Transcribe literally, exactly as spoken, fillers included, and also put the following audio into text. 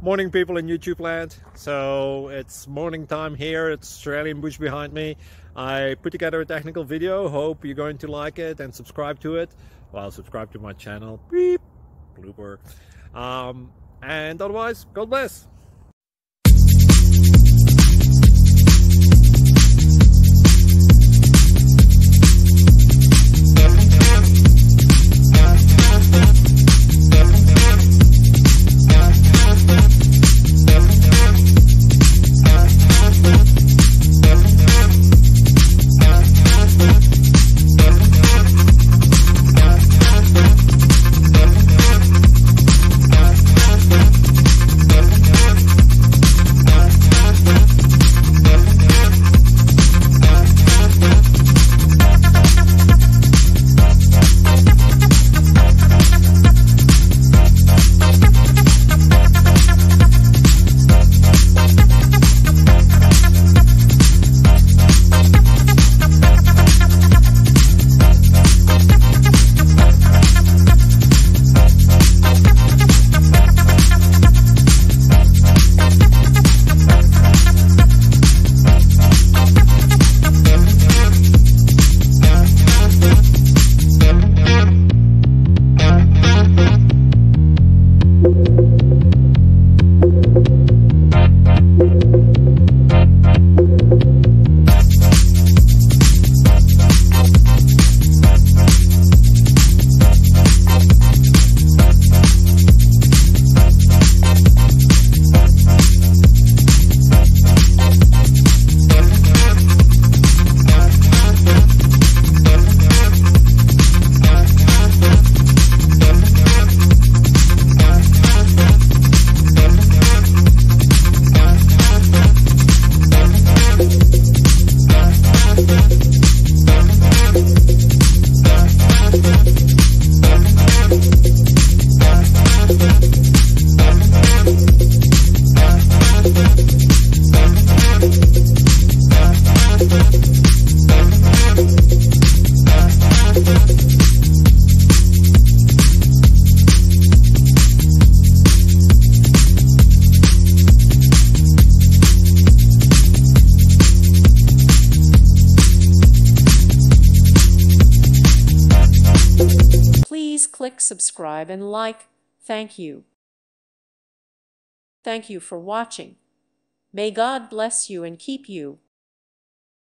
Morning, people in YouTube land. So it's morning time here. It's Australian bush behind me. I put together a technical video. Hope you're going to like it and subscribe to it. Well, subscribe to my channel. Beep. Blooper. Um, and otherwise, God bless. Please click subscribe and like. Thank you. Thank you for watching. May God bless you and keep you.